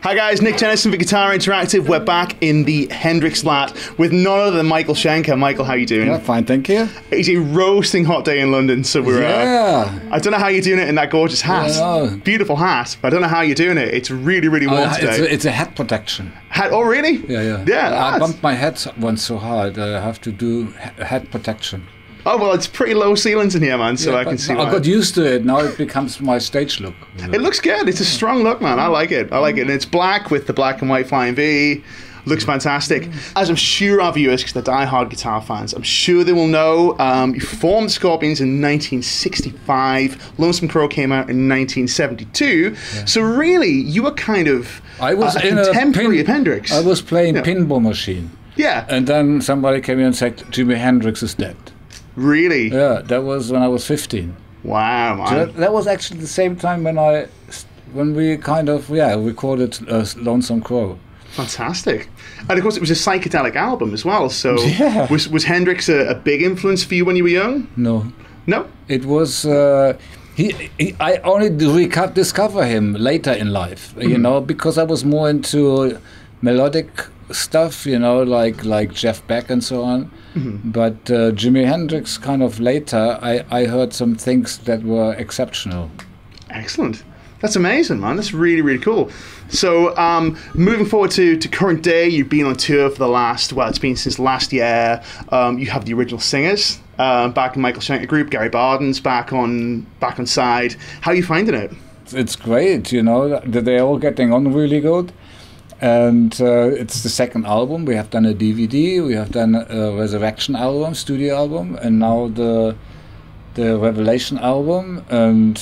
Hi guys, Nick Jennison for Guitar Interactive. We're back in the Hendrix Lat with none other than Michael Schenker. Michael, how you doing? Yeah, fine, thank you. It's a roasting hot day in London, so we're... I don't know how you're doing it in that gorgeous hat. Yeah, beautiful hat, but I don't know how you're doing it. It's really, really warm today. It's a head protection. Hat? Oh, really? Yeah. I bumped my head once so hard. I have to do head protection. Oh, well, it's pretty low ceilings in here, man, so I can see why. I got used to it. Now it becomes my stage look. It looks good. It's a strong look, man. I like it. And it's black with the black and white flying V. Looks fantastic. As I'm sure our viewers, because they're diehard guitar fans, I'm sure they will know, you formed Scorpions in 1965. Lonesome Crow came out in 1972. Yeah. So really, you were kind of a contemporary of Hendrix. I was playing pinball machine. Yeah. And then somebody came in and said, Jimi Hendrix is dead. Really? Yeah, that was when I was 15. Wow, man. So that was actually the same time when we kind of recorded Lonesome Crow. Fantastic. And of course it was a psychedelic album as well, so was Hendrix a big influence for you when you were young? No. No? It was... I only discover him later in life, you know, because I was more into melodic stuff, you know, like Jeff Beck and so on. But Jimi Hendrix kind of later, I heard some things that were exceptional. Excellent. That's amazing, man. That's really, really cool. So moving forward to current day, you've been on tour for the last, well, it's been since last year. You have the original singers back in Michael Schenker Group. Gary Barden's back on side. How are you finding it? It's great, you know, they're all getting on really good. And it's the second album. We have done a DVD, we have done a Resurrection album, studio album, and now the Revelation album, and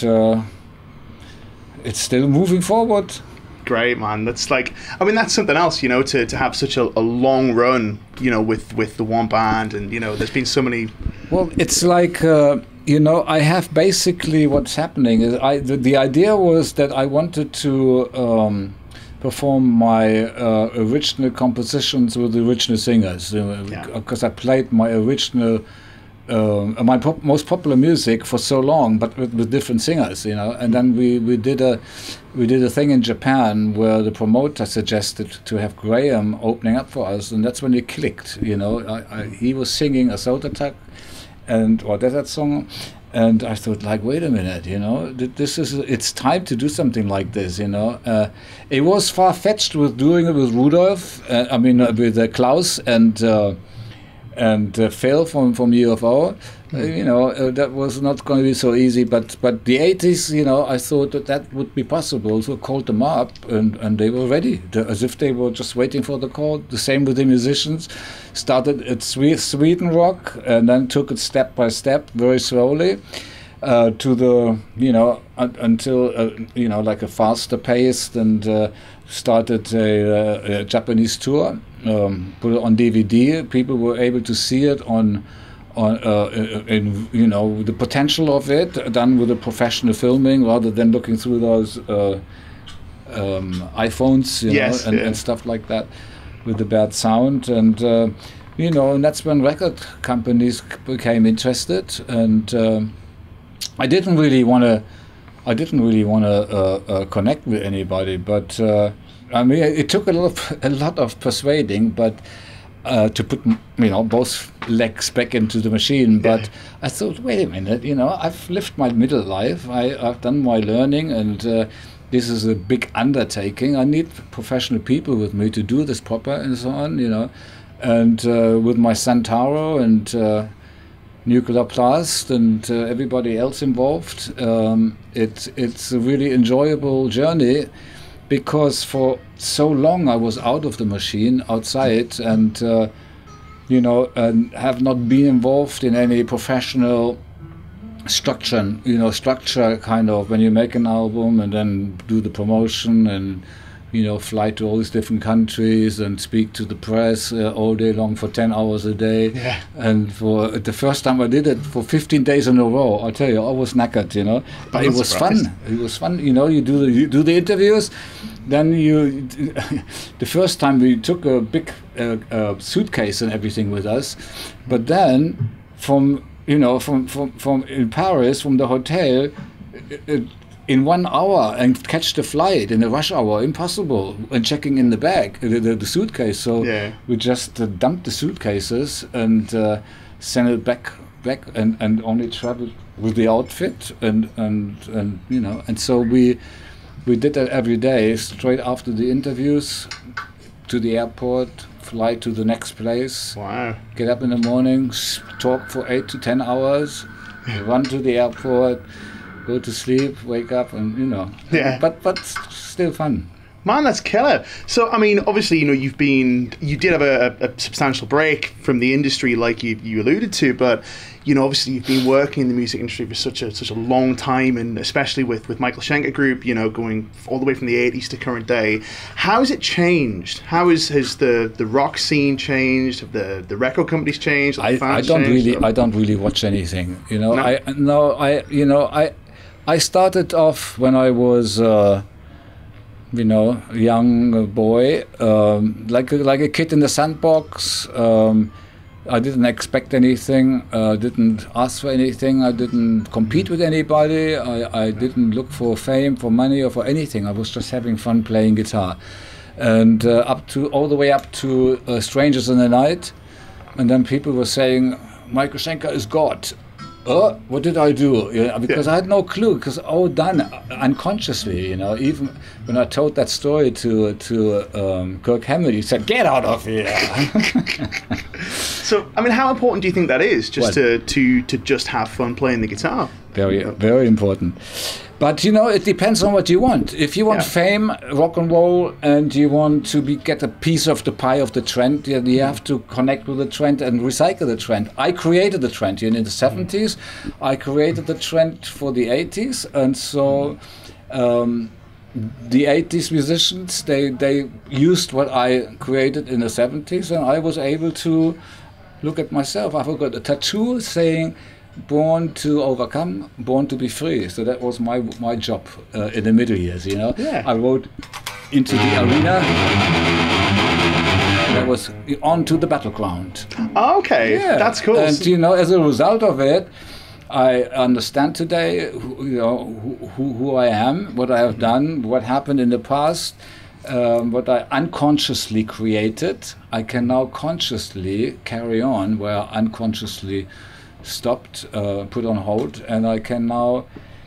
it's still moving forward. Great, man. That's like, I mean, that's something else, you know, to have such a long run, you know, with the one band, and, you know, there's been so many... Well, it's like, you know, I have basically what's happening is the idea was that I wanted to... perform my original compositions with the original singers, because I played my original, most popular music for so long, but with different singers, you know. And then we did a thing in Japan where the promoter suggested to have Graham opening up for us, and that's when it clicked, you know. He was singing a Soul Attack or Desert Song. And I thought, like, wait a minute, you know, it's time to do something like this, you know. It was far-fetched with doing it with Rudolf, with Klaus and Phil from UFO. You know, that was not going to be so easy, but the 80s, you know, I thought that would be possible, so I called them up, and they were ready, as if they were just waiting for the call. The same with the musicians. Started at Sweden rock, and then took it step by step, very slowly, to the, you know, until, you know, like a faster pace, and started a Japanese tour, put it on DVD. People were able to see it in, you know, the potential of it done with a professional filming rather than looking through those iPhones, you know, and stuff like that with the bad sound. And you know, and that's when record companies became interested. And I didn't really want to connect with anybody, but I mean, it took a lot of persuading, but. To put, you know, both legs back into the machine, but I thought, wait a minute, you know, I've lived my middle life, I've done my learning, and this is a big undertaking. I need professional people with me to do this proper and so on, you know, and with my Santaro and Nuclear Blast and everybody else involved, it's a really enjoyable journey. Because for so long I was out of the machine, outside, and you know, and have not been involved in any professional structure. You know, structure kind of when you make an album and then do the promotion and, you know, fly to all these different countries and speak to the press all day long for 10 hours a day. Yeah. And for the first time I did it for 15 days in a row, I'll tell you, I was knackered, you know. But it was fun. It was fun, you know. You do the interviews, then the first time we took a big suitcase and everything with us, but then from in Paris, from the hotel, in 1 hour and catch the flight in a rush hour, impossible. And checking in the bag, the suitcase. So we just dumped the suitcases and sent it back, and only traveled with the outfit, and you know, and so we did that every day, straight after the interviews, to the airport, fly to the next place. Wow. Get up in the morning, talk for 8 to 10 hours, run to the airport, go to sleep, wake up, and you know. Yeah. But still fun. Man, that's killer. So, I mean, obviously, you know, you did have a substantial break from the industry, like you alluded to, but, you know, obviously you've been working in the music industry for such a long time, and especially with Michael Schenker Group, you know, going all the way from the 80s to current day. How has it changed? How has the rock scene changed? Have the record companies changed? I don't really watch anything, you know. I started off when I was you know, young boy, like a kid in the sandbox. I didn't expect anything, didn't ask for anything, I didn't compete with anybody, I didn't look for fame, for money, or for anything. I was just having fun playing guitar. And all the way up to Strangers in the Night. And then people were saying, Michael Schenker is God. What did I do? You know, because I had no clue, because all done unconsciously, you know. Even when I told that story to Kirk Hammett, he said, "Get out of here." So, I mean, how important do you think that is, just to just have fun playing the guitar? Very, very important. But you know, it depends on what you want. If you want fame, rock and roll, and you want to get a piece of the pie of the trend, you have to connect with the trend and recycle the trend. I created the trend in the 70s. I created the trend for the 80s, and so the 80s musicians, they used what I created in the 70s, and I was able to look at myself. I've got a tattoo saying, "Born to overcome, born to be free." So that was my job in the middle years, you know. Yeah. I rode into the arena, and I was on to the battleground. Okay, that's cool. And you know, as a result of it, I understand today, who I am, what I have done, what happened in the past, what I unconsciously created. I can now consciously carry on where I unconsciously stopped, put on hold, and I can now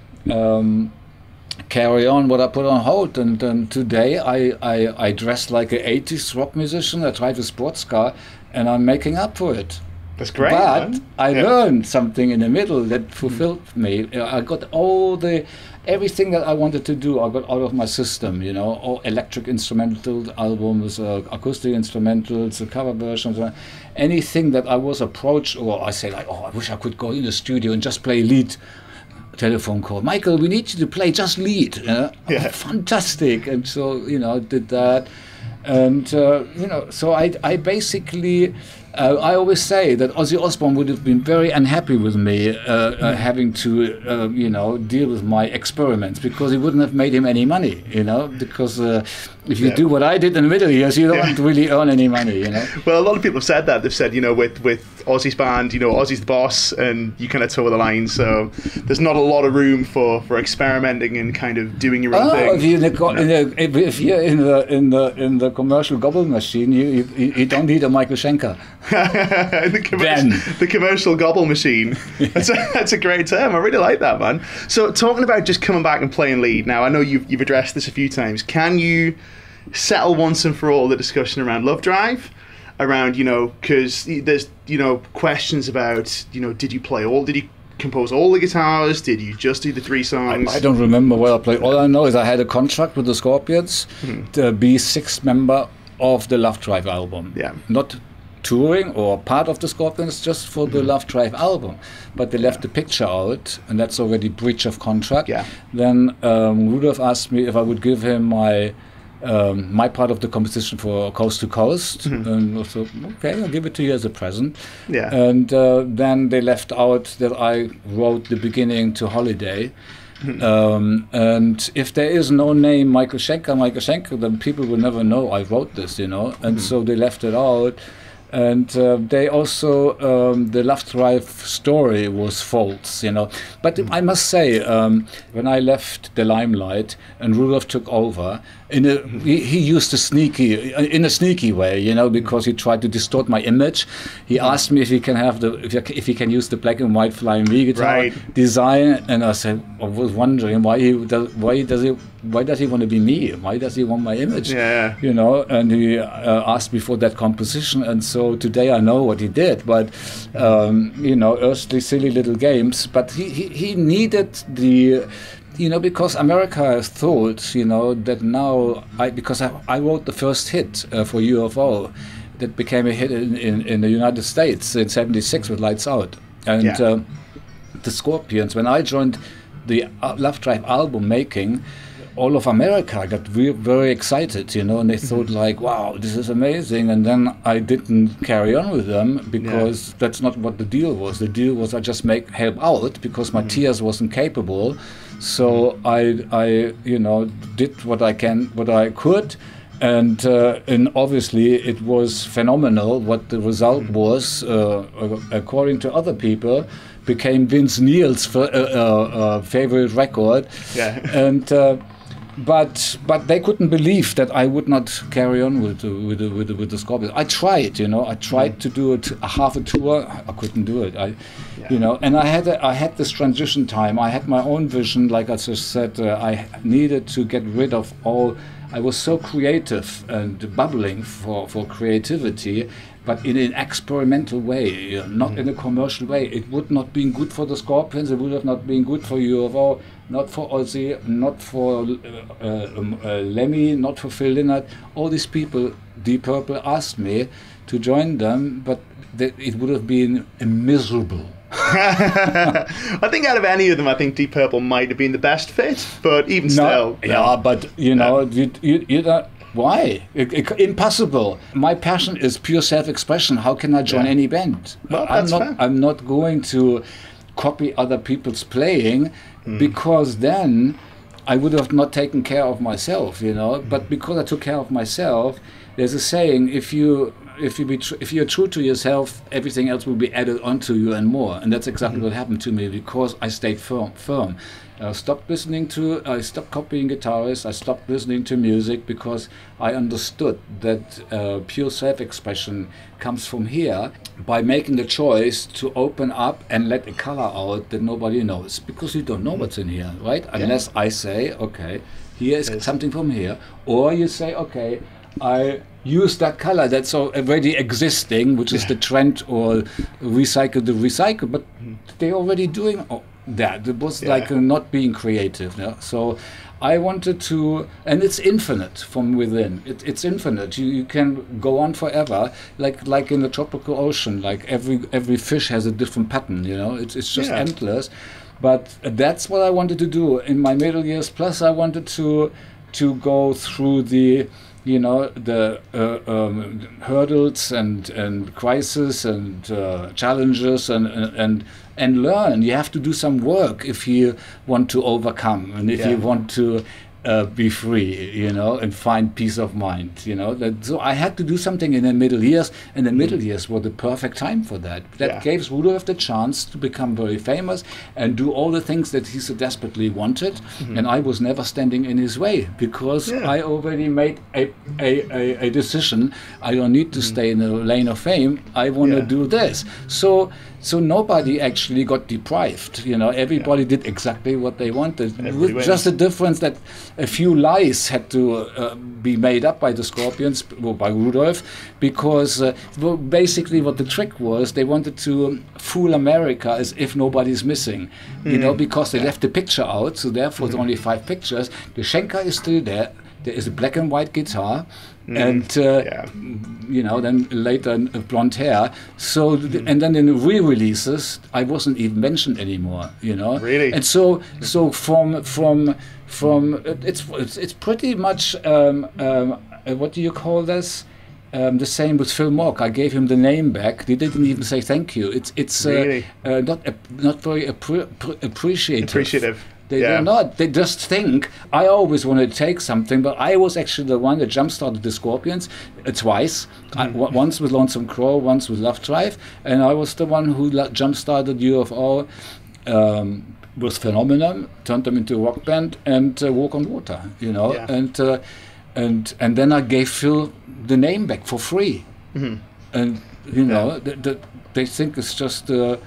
carry on what I put on hold. And today I dress like an 80s rock musician, I drive a sports car, and I'm making up for it. That's great. But I learned something in the middle that fulfilled me. I got everything that I wanted to do, I got out of my system, you know, all electric instrumental albums, acoustic instrumentals, cover versions, anything that I was approached, or I say like, I wish I could go in the studio and just play lead. Telephone call, Michael, we need you to play just lead. Fantastic. And so, you know, did that. And, you know, so I basically, I always say that Ozzy Osbourne would have been very unhappy with me having to, you know, deal with my experiments, because it wouldn't have made him any money, you know, because if you do what I did in the middle years, you don't really earn any money, you know. Well, a lot of people have said that. They've said, you know, with Ozzy's band, you know, Ozzy's the boss, and you kind of toe the line, so there's not a lot of room for experimenting and kind of doing your own thing. If you're in the commercial gobble machine, you don't need a Michael Schenker. The commercial gobble machine. That's a great term. I really like that, man. So, talking about just coming back and playing lead. Now, I know you've addressed this a few times. Can you settle once and for all the discussion around Love Drive? Around, you know, because there's, you know, questions about, you know, did you compose all the guitars? Did you just do the 3 songs? I don't remember what I played. All I know is I had a contract with the Scorpions to be 6th member of the Love Drive album. Yeah. Not touring or part of the Scorpions, just for the Love Drive album. But they left the picture out, and that's already breach of contract. Yeah. Then Rudolph asked me if I would give him my part of the composition for Coast to Coast, and I thought, okay, I'll give it to you as a present. Yeah. And then they left out that I wrote the beginning to Holiday. And if there is no name Michael Schenker, then people will never know I wrote this, you know. And so they left it out. And they also, the Love Drive story was false, you know. But I must say, when I left the limelight and Rudolph took over, he used in a sneaky way, you know, because he tried to distort my image. He asked me if he can have if he can use the black and white Flying V guitar design, and I said, I was wondering why does he want to be me? Why does he want my image? Yeah. You know, and he asked me for that composition, and so today I know what he did. But you know, earthly silly little games. But he needed the. You know, because America thought, you know, that now because I wrote the first hit for UFO that became a hit in the United States in '76 with Lights Out, and the Scorpions. When I joined the Love Drive album making, all of America got very excited, you know, and they thought like, wow, this is amazing. And then I didn't carry on with them because that's not what the deal was. The deal was I just help out because Matthias wasn't capable. So I you know, did what I could, and obviously it was phenomenal. What the result was, according to other people, became Vince Neil's favorite record. Yeah. And but they couldn't believe that I would not carry on with the Scorpions. I tried, you know, to do half a tour. I couldn't do it. You know, and I had this transition time. I had my own vision, like I just said. I needed to get rid of all. I was so creative and bubbling for creativity, but in an experimental way, not in a commercial way. It would not been good for the Scorpions. It would have not been good for UFO, not for Ozzy, not for Lemmy, not for Phil Lynott. All these people, Deep Purple, asked me to join them, but it would have been miserable. I think out of any of them, I think Deep Purple might have been the best fit, but even still. Yeah, but you know, you don't. Why? Impossible. My passion is pure self-expression. How can I join any band? Well, I'm not going to copy other people's playing because then I would have not taken care of myself, you know. But because I took care of myself, there's a saying: if you're true to yourself, everything else will be added onto you and more. And that's exactly what happened to me because I stayed firm. I stopped copying guitarists. I stopped listening to music because I understood that pure self-expression comes from here by making the choice to open up and let a color out that nobody knows, because you don't know what's in here, right? Unless I say, okay, here is something from here, or you say, okay, I use that color that's already existing, which is the trend, or recycle the recycle, but they're already doing that. It was like not being creative. Yeah? So I wanted to, and it's infinite from within. It's infinite. You can go on forever, like in the tropical ocean. Like every fish has a different pattern. You know, it's just endless. But that's what I wanted to do in my middle years. Plus, I wanted to go through the, you know, the hurdles and crises and challenges and learn. You have to do some work if you want to overcome and if you want to be free, you know, and find peace of mind, you know. So I had to do something in the middle years, and the middle years were the perfect time for that. That gave Rudolph the chance to become very famous and do all the things that he so desperately wanted, and I was never standing in his way because I already made a decision. I don't need to stay in the lane of fame. I want to do this. So nobody actually got deprived, you know. Everybody did exactly what they wanted. With just the difference that a few lies had to be made up by the Scorpions, or by Rudolph, because basically what the trick was, they wanted to fool America as if nobody's missing, you know, because they left the picture out, so therefore there's only 5 pictures. The Schenker is still there. There is a black and white guitar, and you know, then later blonde hair. So and then in the re-releases, I wasn't even mentioned anymore. You know, really. And so from it's pretty much what do you call this? The same with Phil Mock. I gave him the name back. They didn't even say thank you. It's really? Not very appreciative. They're not. They just think, I always wanted to take something, but I was actually the one that jump-started the Scorpions twice. Once with Lonesome Crow, once with Love Drive, and I was the one who jump-started UFO with Phenomenon, turned them into a rock band, and Walk on Water, you know. Yeah. And then I gave Phil the name back for free. And, you know, they think it's just...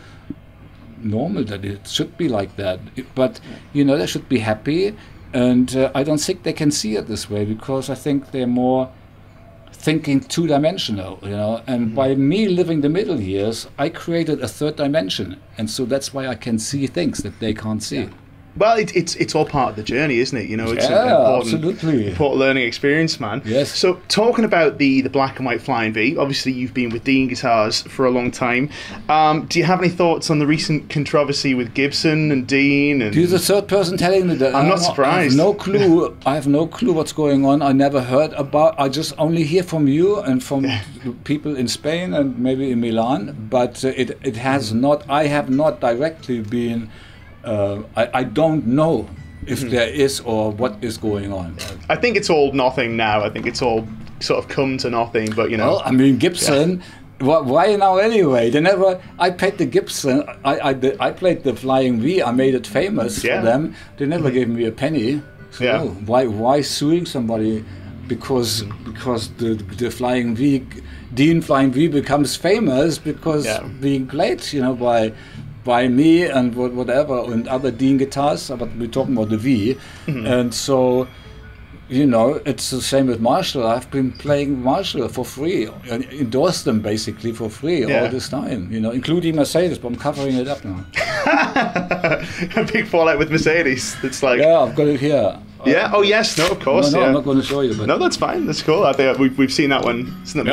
normal that it should be like that, but you know, they should be happy, and I don't think they can see it this way, because I think they're more thinking two-dimensional, you know, and by me living the middle years, I created a third dimension, and so that's why I can see things that they can't see. Well, it's all part of the journey, isn't it? You know, it's an important learning experience, man. Yes. So, talking about the black and white Flying V, obviously you've been with Dean Guitars for a long time. Do you have any thoughts on the recent controversy with Gibson and Dean? And you're the third person telling me that. I'm not surprised. I have no clue. I have no clue what's going on. I never heard about. I just only hear from you and from people in Spain and maybe in Milan. But it has not. I have not directly been. I don't know if there is or what is going on. I think it's all nothing now. I think it's all sort of come to nothing, but you know. Well, I mean, Gibson, why now anyway? They never, I played the Gibson, I played the Flying V, I made it famous for them. They never gave me a penny. So why suing somebody? Because the Flying V, Dean Flying V becomes famous because being played, you know, by me and whatever and other Dean guitars, but we're talking about the V. And so, you know, it's the same with Marshall. I've been playing Marshall for free, and endorsed them basically for free all this time, you know, including Mercedes, but I'm covering it up now. A big fallout with Mercedes. It's like... Yeah, I've got it here. Yeah, oh yes, no, of course. No, I'm not going to show you. But no, that's fine, that's cool. I think we've seen that one.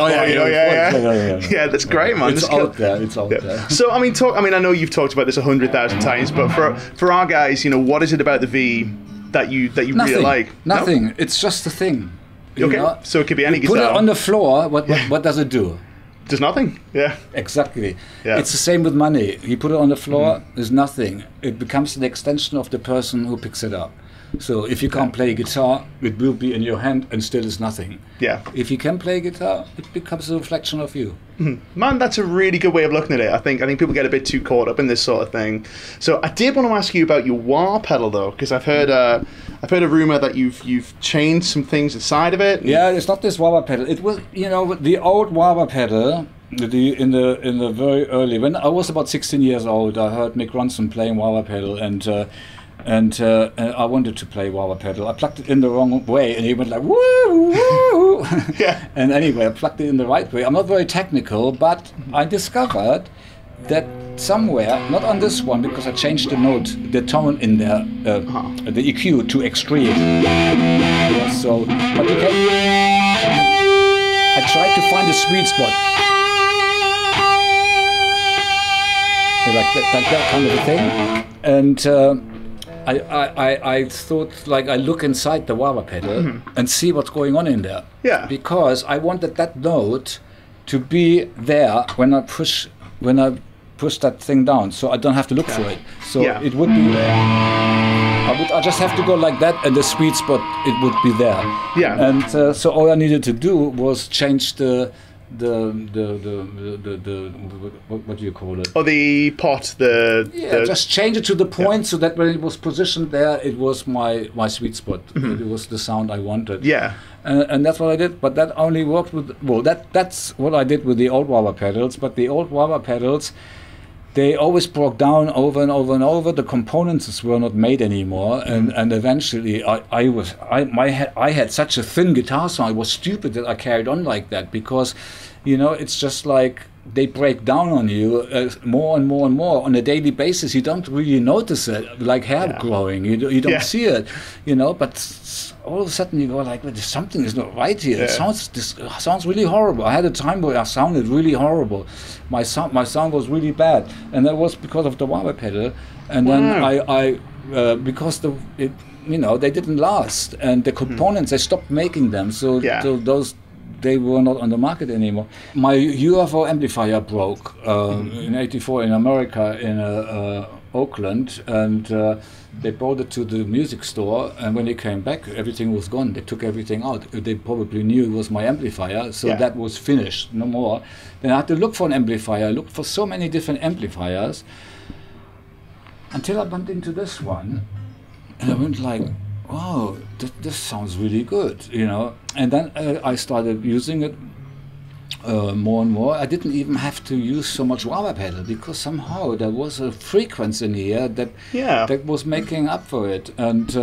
Yeah, that's great, man. It's out there, it's out there. So, I mean, I know you've talked about this 100,000 times, but for our guys, you know, what is it about the V that you really like? Nothing. No? It's just a thing. Okay, know? So it could be any guitar. Put it on the floor, what does it do? Does nothing. Yeah. Exactly. Yeah. It's the same with money. You put it on the floor, there's nothing. It becomes an extension of the person who picks it up. So if you can't play guitar, it will be in your hand and still is nothing. Yeah. If you can play guitar, it becomes a reflection of you. Man, that's a really good way of looking at it. I think people get a bit too caught up in this sort of thing. So I did want to ask you about your wah pedal though, because I've heard a rumor that you've changed some things inside of it. Yeah, it's not this wah pedal. It was, you know, the old wah pedal. In the very early, when I was about 16 years old, I heard Mick Ronson playing wah pedal, and I wanted to play wah pedal. I plugged it in the wrong way, and he went like woo woo. Yeah. And anyway, I plugged it in the right way. I'm not very technical, but I discovered that somewhere, not on this one, because I changed the note, the tone in there, the EQ to extreme. Yeah, so, but you can. I tried to find a sweet spot. Like that kind of a thing, and I thought, like, I look inside the wah pedal and see what's going on in there. Yeah. Because I wanted that note to be there when I push that thing down, so I don't have to look for it. So it would be there. I just have to go like that, and the sweet spot, it would be there. Yeah. And so all I needed to do was change the what do you call it? Oh, the pot. Just change it to the point so that when it was positioned there, it was my sweet spot. It was the sound I wanted. Yeah. And that's what I did. But that only worked with that's what I did with the old wah pedals. But the old wah pedals, they always broke down over and over and over. The components were not made anymore, and eventually I had such a thin guitar sound. It was stupid that I carried on like that, because, you know, it's just like they break down on you more and more and more on a daily basis. You don't really notice it, like hair growing. You don't see it, you know. But all of a sudden you go like, well, something is not right here. This sounds really horrible. I had a time where I sounded really horrible. My sound was really bad, and that was because of the wah pedal. And then I because you know, they didn't last, and the components, they stopped making them. So those, they were not on the market anymore. My UFO amplifier broke in '84 in America in Oakland, and they brought it to the music store. And when they came back, everything was gone. They took everything out. They probably knew it was my amplifier, so that was finished, no more. Then I had to look for an amplifier. I looked for so many different amplifiers until I bumped into this one, and I went like, wow, this sounds really good, you know. And then I started using it more and more. I didn't even have to use so much wah pedal, because somehow there was a frequency in here that was making up for it. And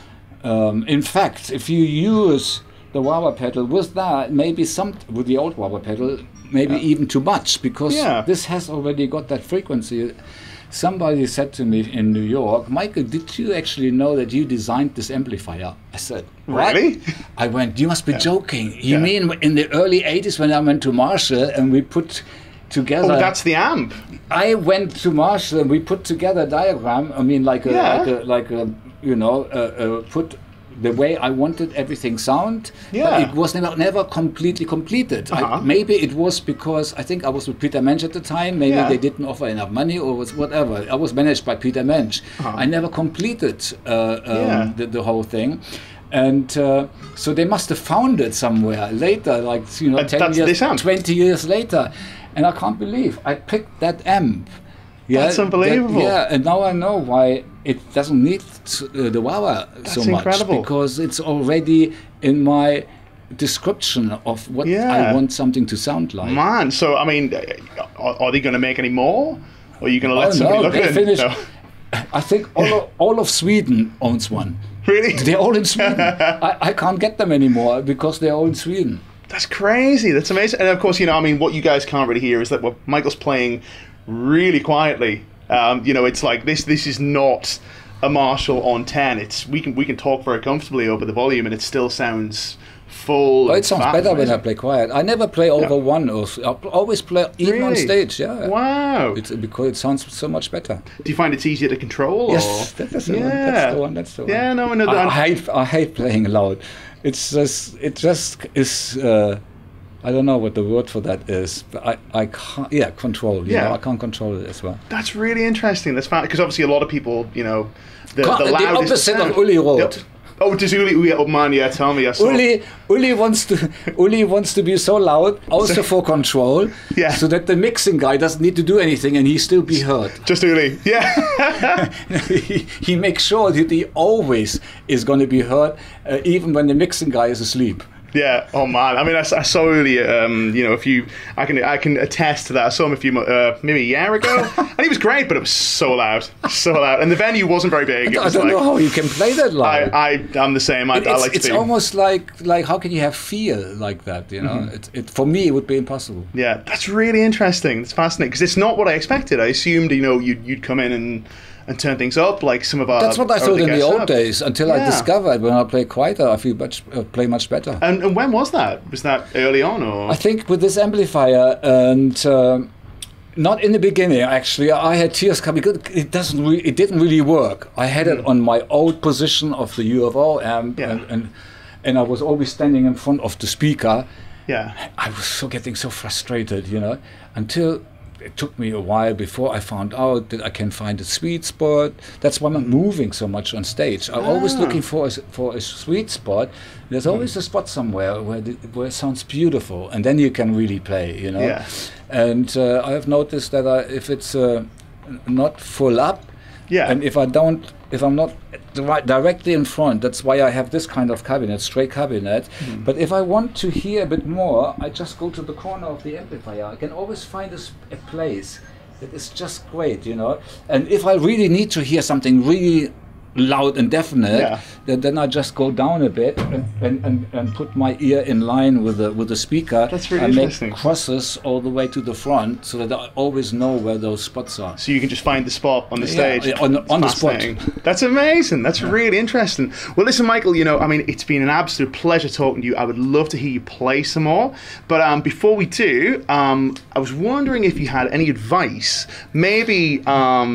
in fact, if you use the wah pedal with that, maybe with the old wah pedal, maybe even too much, because this has already got that frequency. Somebody said to me in New York, Michael, did you actually know that you designed this amplifier? I said, what? Really? I went, you must be joking. You mean in the early 80s when I went to Marshall and we put together... Oh, that's the amp. I went to Marshall and we put together a diagram. I mean, like a you know, put the way I wanted everything sound, but it was never completely completed. Maybe it was because I think I was with Peter Mensch at the time. Maybe they didn't offer enough money, or was whatever. I was managed by Peter Mensch. I never completed the whole thing, and so they must have found it somewhere later, like 10 years, 20 years later, and I can't believe I picked that amp. Yeah, that's unbelievable. And now I know why it doesn't need the wah so much, incredible. Because it's already in my description of what I want something to sound like. Man, so I mean, are they going to make any more, or are you going to let somebody look at it? No. I think all of Sweden owns one. Really? They're all in Sweden. I can't get them anymore because they're all in Sweden. That's crazy. That's amazing. And of course, I mean, what you guys can't really hear is that Michael's playing really quietly. It's like this is not a Marshall on 10. We can talk very comfortably over the volume, and it still sounds full. Oh, it sounds better when I play quiet. I never play over one, or I always play even on stage. Yeah. Wow. Because it sounds so much better. Do you find it's easier to control? Yes, that's the one. That's the one. Yeah, no, no. I hate playing loud. It just is. I don't know what the word for that is, but I can't. Yeah, control. You know, I can't control it as well. That's really interesting. That's fine, because obviously a lot of people, the opposite of Uli wrote. Oh, does Uli? Oh man, yeah. Tell me. Uli wants to be so loud, also for control, so that the mixing guy doesn't need to do anything and he still be heard. Just Uli, yeah. he makes sure that he always is going to be heard, even when the mixing guy is asleep. Yeah. Oh man. I mean, I saw Uli. I can attest to that. I saw him maybe a year ago, and he was great, but it was so loud, and the venue wasn't very big. I don't know how you can play that loud. I'm the same. I like. It's almost like how can you have feel like that? You know, for me it would be impossible. Yeah, that's really interesting. It's fascinating because it's not what I expected. I assumed you'd come in and turn things up like some of our. That's what I thought in the old days, until I discovered when I play quieter, I play much better. And when was that? Was that early on, or? I think with this amplifier, and not in the beginning. Actually, I had tears coming because it didn't really work. I had it on my old position of the UFO amp, and I was always standing in front of the speaker. Yeah, I was getting so frustrated, until. It took me a while before I found out that I can find a sweet spot. That's why I'm moving so much on stage. I'm always looking for a sweet spot. There's always a spot somewhere where it sounds beautiful, and then you can really play, Yeah. And I have noticed that if it's not full up, and if I'm not directly in front, that's why I have this kind of cabinet, straight cabinet. But if I want to hear a bit more, I just go to the corner of the amplifier. I can always find a place that is just great, And if I really need to hear something really loud and definite, then I just go down a bit and put my ear in line with the speaker. That's really interesting. Make crosses all the way to the front so that I always know where those spots are. So you can just find the spot on the stage. On the spot. That's amazing. That's really interesting. Well, listen, Michael, I mean, it's been an absolute pleasure talking to you. I would love to hear you play some more. But before we do, I was wondering if you had any advice, maybe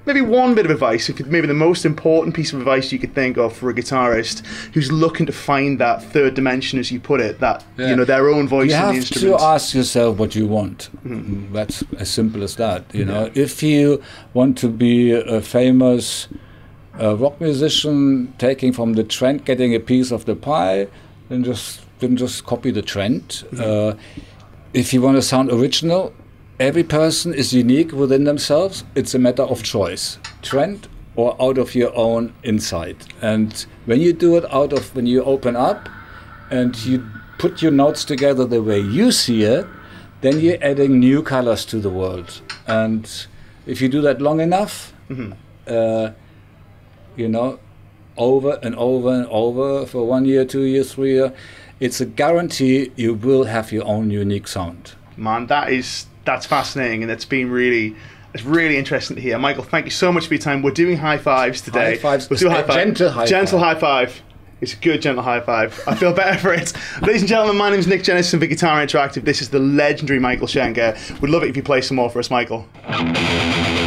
maybe one bit of advice, maybe the most important piece of advice you could think of for a guitarist who's looking to find that third dimension, as you put it, that their own voice in the instrument. You have to ask yourself what you want. That's as simple as that. You know, if you want to be a famous rock musician, taking from the trend, getting a piece of the pie, then just copy the trend. If you want to sound original, every person is unique within themselves. It's a matter of choice, trend or out of your own insight. And when you do it when you open up and you put your notes together the way you see it, then you're adding new colors to the world. And if you do that long enough, you know, over and over and over for 1 year, 2 years, 3 years, it's a guarantee you will have your own unique sound. Man, that's fascinating, and it's really interesting to hear. Michael, thank you so much for your time. We're doing high fives today. High fives. We'll do high five. Gentle high five. It's a good gentle high five. I feel better for it. Ladies and gentlemen, my name is Nick Jennison for Guitar Interactive. This is the legendary Michael Schenker. We'd love it if you play some more for us, Michael.